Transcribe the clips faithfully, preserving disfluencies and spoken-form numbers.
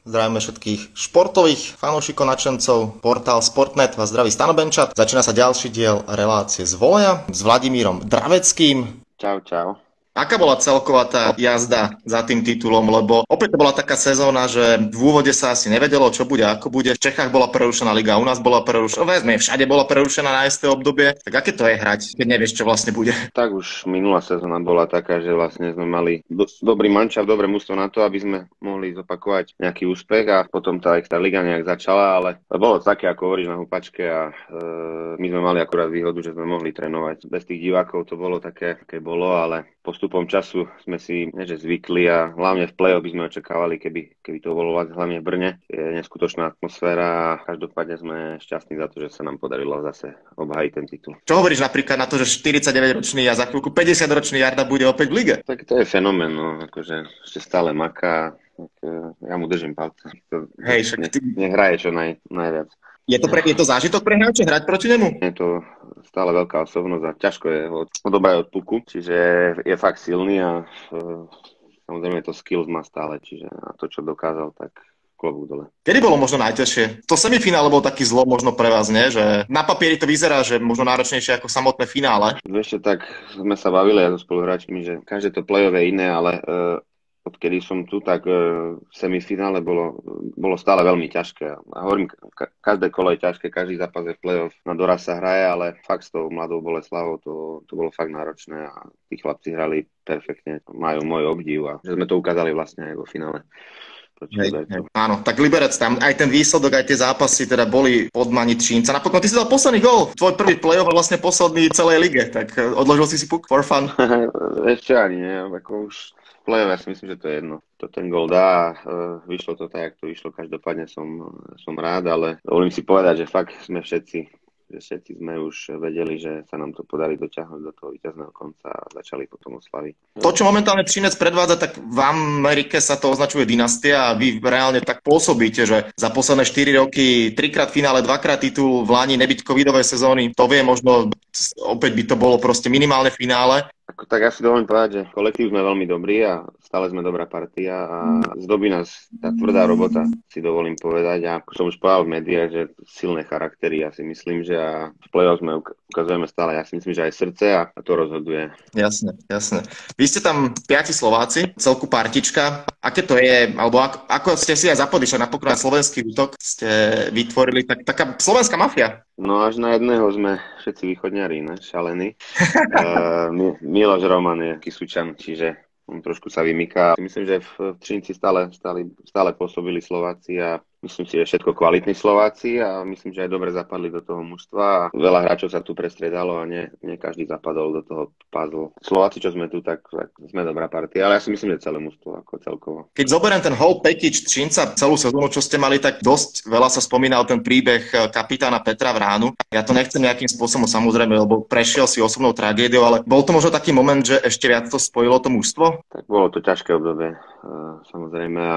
Zdravíme všetkých športových fanúšikov, nadšencov. Portál Sportnet vás zdraví Stano Benčat. Začína sa ďalší diel relácie z voleja s Vladimírom Draveckým. Čau, čau. Aká bola celková tá jazda za tým titulom? Lebo opäť to bola taká sezóna, že v úvode sa asi nevedelo, čo bude, ako bude. V Čechách bola prerušená liga, u nás bola prerušená, vezme, všade bola prerušená na isté obdobie. Tak aké to je hrať, keď nevieš, čo vlastne bude? Tak už minulá sezóna bola taká, že vlastne sme mali do, dobrý mančaft, dobré mužstvo na to, aby sme mohli zopakovať nejaký úspech a potom tá extra liga nejak začala, ale bolo to také, ako hovoríš na húpačke a e, my sme mali akurát výhodu, že sme mohli trénovať. Bez tých divákov to bolo také, aké bolo, ale postupom času sme si nie, že zvykli a hlavne v play-off by sme očakávali, keby, keby to bolo hlavne v Brne. Je neskutočná atmosféra a každopádne sme šťastní za to, že sa nám podarilo zase obhájiť ten titul. Čo hovoríš napríklad na to, že štyridsaťdeväťročný a za chvíľku päťdesiatročný Jarda bude opäť v lige? Tak to je fenomén, no, akože ešte stále maká, tak ja mu držím palce. Hej, však ty... Nech hraje čo naj, najviac. Je to, pre, je to zážitok pre hráča hrať proti nemu? Je to stále veľká osobnosť a ťažko je ho odobrať od puku, čiže je fakt silný a uh, samozrejme to skills má stále, čiže na to, čo dokázal, tak klobúk dole. Kedy bolo možno najťažšie? To semifinále bol taký zlo možno pre vás, nie? Že na papieri to vyzerá, že možno náročnejšie ako samotné finále. Ešte tak sme sa bavili aj so spoluhráčmi, že každé to play-off je iné, ale uh, odkedy som tu, tak e, v semifinále bolo, bolo stále veľmi ťažké. A hovorím, ka- každé kolo je ťažké, každý zápas je v play-off, na doraz sa hraje, ale fakt s tou mladou Boleslavou to, to bolo fakt náročné a tí chlapci hrali perfektne, majú môj obdiv a že sme to ukázali vlastne aj vo finále. Hej, hej. Áno, tak Liberec tam, aj ten výsledok, aj tie zápasy teda boli podmaniť Čínca. Napokon ty si dal posledný gól, tvoj prvý play-off a vlastne posledný celej lige, tak odložil si si puk for fun? Ešte ani nie, ako už play-off, ja si myslím, že to je jedno. To ten gól dá, vyšlo to tak, jak to vyšlo, každopádne som, som rád, ale dovolím si povedať, že fakt sme všetci že všetci sme už vedeli, že sa nám to podarí doťahnuť do toho víťazného konca a začali potom oslaviť. To, čo momentálne Třinec predvádza, tak v Amerike sa to označuje dynastia a vy reálne tak pôsobíte, že za posledné štyri roky trikrát finále, dvakrát titul, v Lani nebyť covidové sezóny, to vie možno, opäť by to bolo proste minimálne finále. Ako, tak ja si dovolím povedať, že kolektív sme veľmi dobrí a stále sme dobrá partia a zdobí nás tá tvrdá robota, si dovolím povedať. A ako som už povedal v médiách, že silné charaktery, ja si myslím, že a v play-off sme ukazujeme stále, ja si myslím, že aj srdce a to rozhoduje. Jasné, jasné. Vy ste tam piati Slováci, celku partička. Aké to je, alebo ako, ako ste si aj zapodli, však napokon aj slovenský útok ste vytvorili, tak, taká slovenská mafia. No až na jedného sme všetci východňari, ne? Šalení. uh, Miloš Roman je Kysučan, čiže on trošku sa vymyká. Myslím, že v Třinci stále, stále, stále pôsobili Slováci a myslím si, že všetko kvalitní Slováci a myslím, že aj dobre zapadli do toho mužstva a veľa hráčov sa tu prestriedalo a nie, nie každý zapadol do toho puzzle. Slováci, čo sme tu, tak, tak sme dobrá partia, ale ja si myslím, že celé mužstvo ako celkovo. Keď zoberiem ten whole package Třinca, celú sezónu, čo ste mali, tak dosť veľa sa spomínal ten príbeh kapitána Petra Vránu. Ja to nechcem nejakým spôsobom samozrejme, lebo prešiel si osobnou tragédiou, ale bol to možno taký moment, že ešte viac to spojilo to mužstvo? Tak bolo to ťažké obdobie, samozrejme a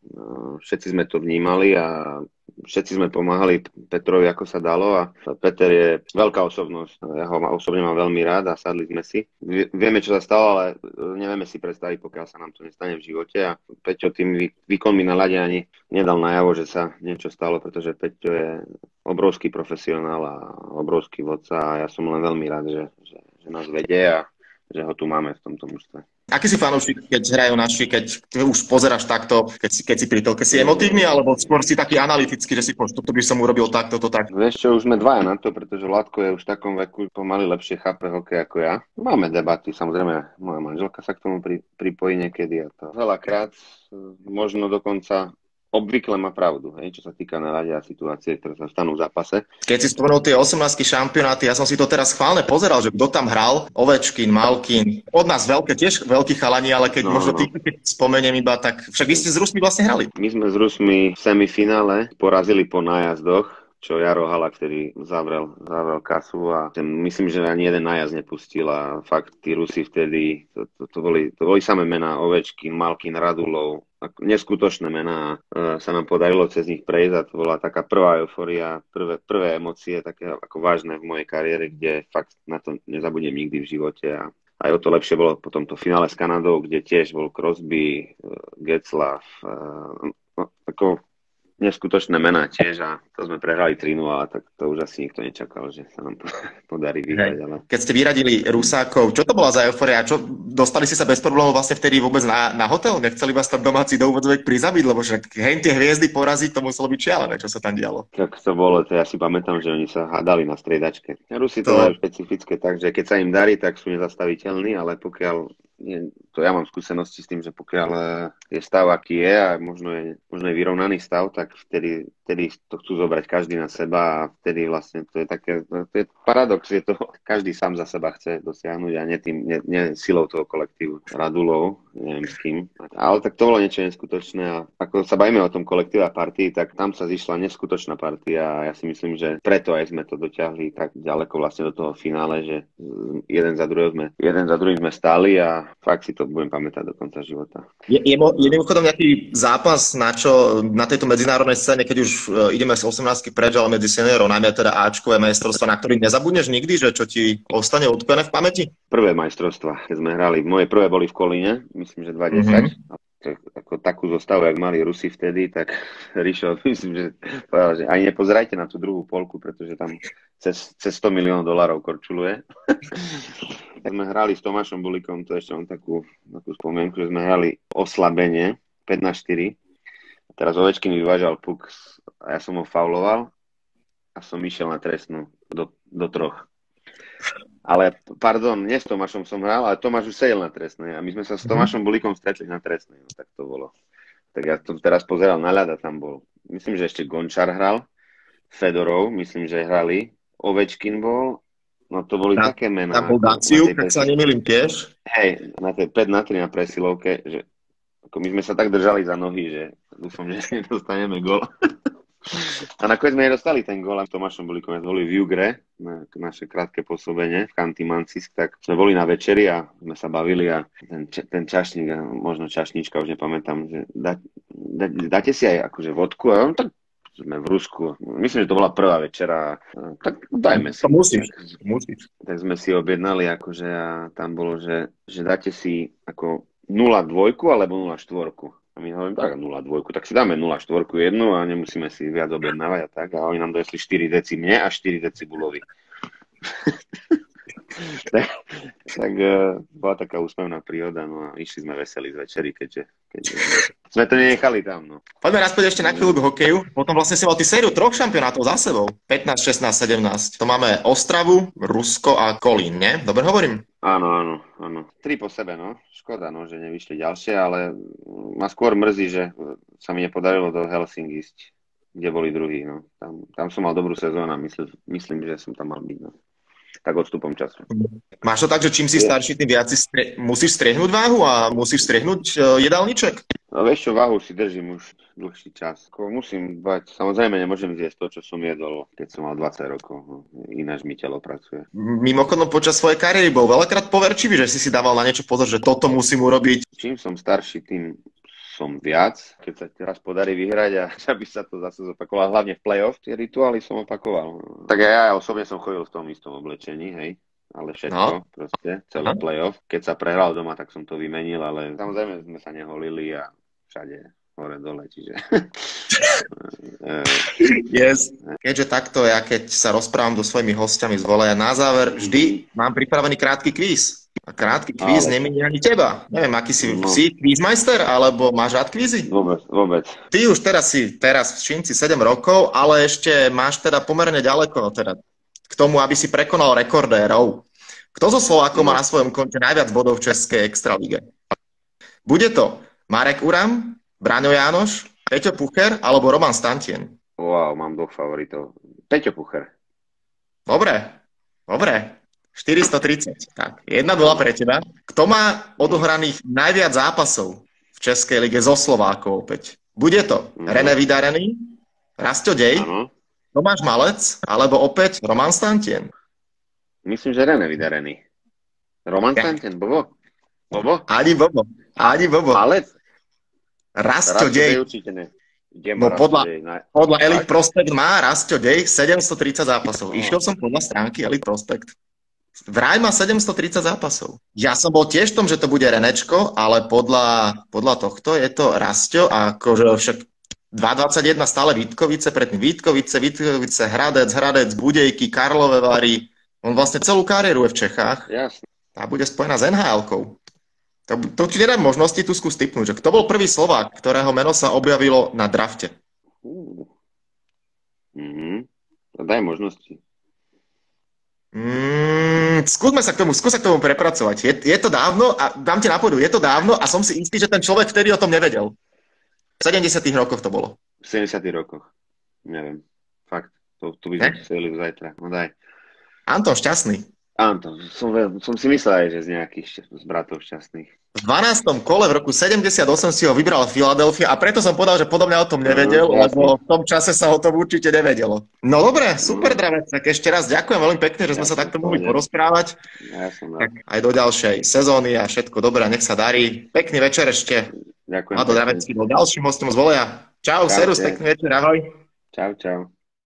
všetci sme to vnímali a všetci sme pomáhali Petrovi, ako sa dalo a Peter je veľká osobnosť. Ja ho osobne mám veľmi rád a sadli sme si. Vieme, čo sa stalo, ale nevieme si predstaviť, pokiaľ sa nám to nestane v živote a Peťo tým výkonmi na ľade ani nedal najavo, že sa niečo stalo, pretože Peťo je obrovský profesionál a obrovský vodca a ja som len veľmi rád, že, že, že nás vedie a že ho tu máme v tomto mužstve. Aký si fanúšik, keď hrajú naši, keď už pozeráš takto, keď si, keď si pri telke, si emotívny, alebo skôr si taký analytický, že si poč, toto by som urobil takto, to tak? Vieš čo, už sme dvaja na to, pretože Vládko je už v takom veku, pomaly lepšie chápe hokej ako ja. Máme debaty, samozrejme, moja manželka sa k tomu pri, pripojí niekedy a to veľakrát, možno dokonca obvykle má pravdu, hej, čo sa týka naladia a situácie, ktoré sa stanú v zápase. Keď si spomenul tie osemnástky šampionáty, ja som si to teraz chválne pozeral, že kto tam hral, Ovečkin, Malkin, od nás veľké, tiež veľkí chalani, ale keď no, možno ty, keď spomeniem iba, tak však vy ste s Rusmi vlastne hrali. My sme s Rusmi v semifinále porazili po nájazdoch, čo Jaro Halak vtedy zavrel, zavrel kasu a ten, myslím, že ani jeden nájazd nepustil a fakt tí Rusi vtedy, to, to, to, boli, to boli samé mená Ovečkin, Malkin, Radulov, neskutočné mená e, sa nám podarilo cez nich prejsť a to bola taká prvá eufória, prvé, prvé emócie, také ako vážne v mojej kariére, kde fakt na to nezabudnem nikdy v živote a aj o to lepšie bolo potom to finále s Kanadou, kde tiež bol Crosby, Getzlaff, no, ako neskutočné mená tiež a to sme prehrali tri nula, tak to už asi nikto nečakal, že sa nám podarí vyhrať. Ale... Keď ste vyradili Rusákov, čo to bola za eufória? Čo, dostali ste sa bez problémov vlastne vtedy vôbec na, na hotel? Nechceli vás tam domáci do úvodzovek prizabiť? Lebo však hen tie hviezdy poraziť, to muselo byť šialené, čo sa tam dialo. Tak to bolo, to ja si pamätám, že oni sa hádali na striedačke. Rusi to, to majú špecifické tak, že keď sa im darí, tak sú nezastaviteľní, ale pokiaľ nie, to ja mám skúsenosti s tým, že pokiaľ je stav, aký je a možno je, možno je vyrovnaný stav, tak vtedy, vtedy to chcú zobrať každý na seba a vtedy vlastne to je také, to je paradox, je to, každý sám za seba chce dosiahnuť a nie, tým, nie, nie silou toho kolektívu, Radulov, neviem s kým. Ale tak to bolo niečo neskutočné a ako sa bavíme o tom kolektíve a partii, tak tam sa zišla neskutočná partia a ja si myslím, že preto aj sme to dotiahli tak ďaleko vlastne do toho finále, že jeden za druhým sme, jeden za druhým sme stáli a fakt si to budem pamätať do konca života. Je, je, je mimochodom nejaký zápas na čo na tejto medzinárodnej scéne, keď už uh, ideme z osemnástky preč, ale medzi seniorov, najmä teda Ačkové majstrovstvá, na ktorých nezabudneš nikdy, že čo ti ostane odpené v pamäti? Prvé majstrovstvá, keď sme hrali, moje prvé boli v Kolíne, myslím, že dvadsať. Mm-hmm. Ako takú zostavu, jak mali Rusi vtedy, tak Rišo, myslím, že povedal, že ani nepozerajte na tú druhú polku, pretože tam cez, cez sto miliónov dolárov korčuluje. Tak sme hrali s Tomášom Bulikom, to ešte mám takú, takú spomienku, že sme hrali oslabenie päť na štyri. A teraz Ovečkin vyvážal puk a ja som ho fauloval a som išiel na trestnú do, do troch. Ale, pardon, nie s Tomášom som hral, ale Tomáš už sedel na trestnej a my sme sa s Tomášom Bulikom stretli na trestnej, no tak to bolo. Tak ja som teraz pozeral na ľad a tam bol, myslím, že ešte Gončar hral, Fedorov, myslím, že hrali, Ovečkin bol, no to boli na, také mená. Na Poldáciu, keď sa nemýlim tiež. Hej, na tej päť na tri na presilovke, že ako my sme sa tak držali za nohy, že dúfam, že nedostaneme gól. A nakoniec sme nedostali ten gól a Tomášom Bulikom sme boli v Jugre, na naše krátke pôsobenie v Kantimancisk, tak sme boli na večeri a sme sa bavili a ten, ten čašník, možno čašníčka, už nepamätám, že dá, dá, dáte si aj akože vodku a on tak sme v Rusku, myslím, že to bola prvá večera, tak dajme si. To musíš, tak, musíš. Tak sme si objednali akože a tam bolo, že, že dáte si ako nula dvojku alebo nula štvorku. A my hovorím, tak nula dvojku, tak si dáme nula štvorku jednu a nemusíme si viac objednávať a tak. A oni nám dojesli štyri deci mne a štyri deci Bulovi. tak tak uh, bola taká úsmevná príhoda, no a išli sme veseli z večeri, keďže, keďže sme to nenechali tam. No. Poďme raz ešte na chvíľu k hokeju. Potom vlastne si mal ty sériu troch šampionátov za sebou. pätnásť, šestnásť, sedemnásť. To máme Ostravu, Rusko a Kolín, nie? Dobre hovorím? Áno, áno, áno. Tri po sebe, no. Škoda, no, že nevyšli ďalšie, ale ma skôr mrzí, že sa mi nepodarilo do Helsinki ísť, kde boli druhí, no. Tam, tam som mal dobrú sezónu a myslím, myslím, že som tam mal byť, no. Tak odstupom času. Máš to tak, že čím si starší, tým viac si stre... musíš striehnúť váhu a musíš striehnúť uh, jedálniček? No vieš čo, váhu si držím už dlhší čas. Ako musím bať, samozrejme nemôžem zjesť to, čo som jedol, keď som mal dvadsať rokov. No, ináč mi telo pracuje. Mimochodom počas svojej kariéry bol veľakrát poverčivý, že si si dával na niečo pozor, že toto musím urobiť. Čím som starší, tým som viac. Keď sa teraz podarí vyhrať a aby sa to zase zopakovalo, hlavne v play-off, tie rituály som opakoval. Tak ja osobne som chodil v tom istom oblečení, hej. Ale všetko, no. Proste, celý play-off. Keď sa prehral doma, tak som to vymenil, ale samozrejme sme sa neholili a všade hore dole, čiže... yes. Keďže takto, ja keď sa rozprávam so svojimi hostiami z voleja, na záver vždy mám pripravený krátky kvíz. A krátky kvíz ale... neminie ani teba. Neviem, aký si, no. si kvízmajster, alebo máš rád kvízy? Vôbec, vôbec. Ty už teraz si, teraz v Šinci sedem rokov, ale ešte máš teda pomerne ďaleko teda k tomu, aby si prekonal rekordérov. Kto zo Slovákov no. má na svojom konte najviac bodov v Českej extralíge? Bude to Marek Uram, Braňo Jánoš, Peťo Pucher alebo Roman Stantien? Wow, mám dvoch favoritov. Peťo Pucher. Dobre, dobre. štyristotridsať. Tak, jedna nula pre teba. Kto má odohraných najviac zápasov v Českej lige zo Slovákov opäť? Bude to mm-hmm. René Vydarený, Rastio Dej, ano. Tomáš Malec alebo opäť Roman Stantien? Myslím, že René Vydarený. Roman ja. Stantien, Bobo? Bobo? Ani Bobo. Ani Bobo. Malec? Rastio Dej. Určite ne. No podľa, podľa Elite Prospekt má Rastio Dej sedemstotridsať zápasov. Oh. Išiel som podľa stránky Elite Prospekt. Vraj má sedemstotridsať zápasov. Ja som bol tiež v tom, že to bude Renečko, ale podľa, podľa tohto je to Rastio a akože však dva dvadsaťjeden stále Vítkovice, predtým Vítkovice, Vítkovice, Hradec, Hradec, Budejky, Karlové Vary. On vlastne celú kariéru je v Čechách. Jasne. A bude spojená s en há elkou. To, to ti nedám možnosti tu skús tipnúť, že kto bol prvý Slovák, ktorého meno sa objavilo na drafte? Uh. Mhm. Daj možnosti. Mm, skúsme sa k tomu, skús sa k tomu prepracovať. Je, je to dávno, a dám ti napovedu, je to dávno a som si istý, že ten človek vtedy o tom nevedel. V sedemdesiatych rokoch to bolo. V sedemdesiatych rokoch. Neviem. Fakt. To, to by sme chceli zajtra. No daj. Anton Šťastný. Anton. Som, som si myslel aj, že z nejakých z bratov Šťastných. V dvanástom kole v roku sedemdesiatosem si ho vybral Philadelphia a preto som povedal, že podobne o tom nevedel, uh, lebo v tom čase sa o tom určite nevedelo. No dobre, super, Dravec. Tak ešte raz ďakujem veľmi pekne, že sme ja sa takto mohli porozprávať. Ja som tak aj do ďalšej sezóny a všetko dobré, nech sa darí. Pekný večer ešte. Ďakujem. Vlado Dravecký bol ďalším hostom z Voleja. Čau, serus, pekný večer, ahoj. Čau, čau.